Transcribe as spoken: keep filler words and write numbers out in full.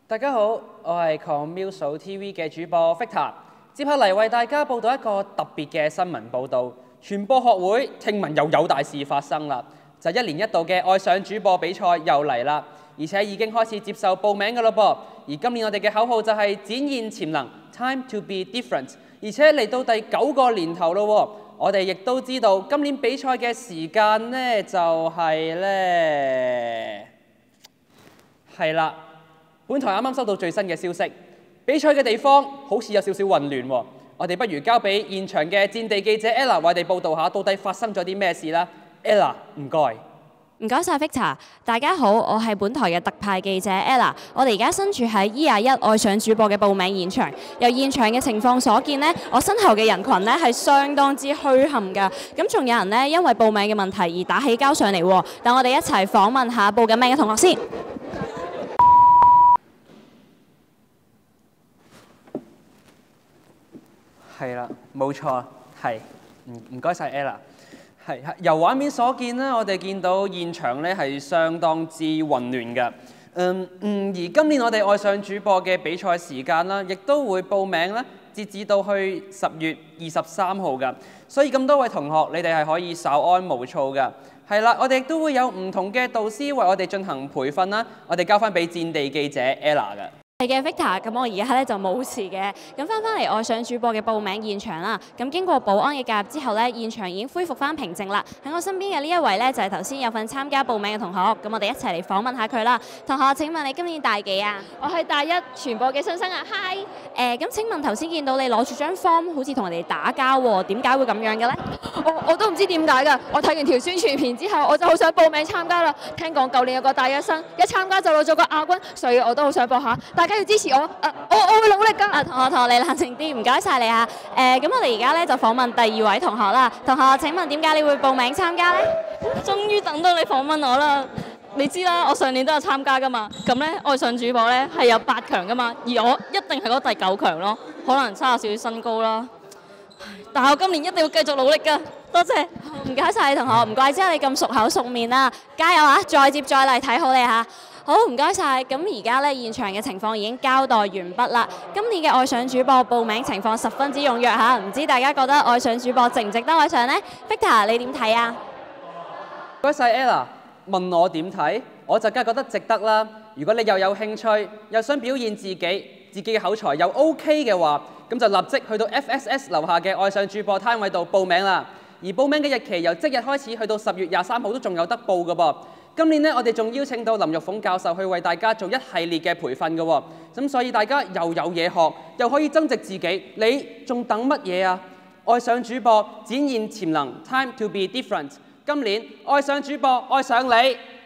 大家好，我係 Commuso T V 嘅主播 Victor， 接下嚟為大家報道一個特別嘅新聞報導。傳播學會聽聞又有大事發生啦，就一年一度嘅愛上主播比賽又嚟啦，而且已經開始接受報名㗎咯噃。而今年我哋嘅口號就係展現潛能 ，Time to be different， 而且嚟到第九個年頭咯。我哋亦都知道今年比賽嘅時間呢，就係呢，係啦。本台啱啱收到最新嘅消息，比賽嘅地方好似有少少混亂喎。我哋不如交俾現場嘅戰地記者 Ella 為我哋報導下，到底發生咗啲咩事啦。Ella， 唔該。 唔該晒 Victor， 大家好，我係本台嘅特派記者 Ella。我哋而家身處喺 E 廿一愛上主播嘅報名現場。由現場嘅情況所見呢，我身後嘅人群呢係相當之墟冚㗎。咁仲有人呢因為報名嘅問題而打起交上嚟喎。等我哋一齊訪問下報緊名嘅同學先。 係啦，冇錯，係，唔唔該晒 Ella。係由畫面所見咧，我哋見到現場咧係相當之混亂嘅。嗯嗯，而今年我哋愛上主播嘅比賽時間啦，亦都會報名啦，截至到去十月二十三號㗎。所以咁多位同學，你哋係可以稍安毋躁㗎。係啦，我哋亦都會有唔同嘅導師為我哋進行培訓啦。我哋交翻俾戰地記者 Ella 㗎。 係嘅 Victor， 咁我而家咧就冇事嘅。咁翻返嚟愛上主播嘅報名現場啦。咁經過保安嘅介入之後咧，現場已經恢復翻平靜啦。喺我身邊嘅呢一位咧就係頭先有份參加報名嘅同學。咁我哋一齊嚟訪問下佢啦。同學，請問你今年大幾啊？ 我係大一傳播嘅新生啊 ，Hi！ 誒，咁請問頭先見到你攞住張 form， 好似同人哋打交喎，點解會咁樣嘅咧？ 我我都唔知點解㗎。我睇完條宣傳片之後，我就好想報名參加啦。聽講舊年有個大一生一參加就攞咗個亞軍，所以我都好想報下。大家要支持我。我我會努力㗎。 啊，同學同學，你冷靜啲，唔該晒你啊。誒，咁我哋而家咧就訪問第二位同學啦。同學，請問點解你會報名參加咧？ 終於等到你訪問我啦！你知啦，我上年都有參加㗎嘛。咁咧，愛上主播咧係有八強㗎嘛，而我一定係嗰第九強咯。可能差少少身高啦，但係我今年一定要繼續努力㗎。多謝， 唔該晒同學，唔怪之得你咁熟口熟面啦。加油啊！再接再厲，睇好你嚇。好，唔該晒。咁而家咧現場嘅情況已經交代完畢啦。今年嘅愛上主播報名情況十分之踴躍嚇，唔知大家覺得愛上主播值唔值得愛上呢？ Victor， 你點睇啊？ 唔該晒 Ella， 問我點睇，我就梗係覺得值得啦。如果你又有興趣，又想表現自己，自己嘅口才又 OK 嘅話，咁就立即去到 F S S 樓下嘅愛上主播攤位度報名啦。而報名嘅日期由即日開始去到十月廿三號都仲有得報㗎噃。今年呢，我哋仲邀請到林玉鳳教授去為大家做一系列嘅培訓嘅喎，咁所以大家又有嘢學，又可以增值自己，你仲等乜嘢啊？愛上主播，展現潛能 ，Time to be different。今年愛上主播，愛上你。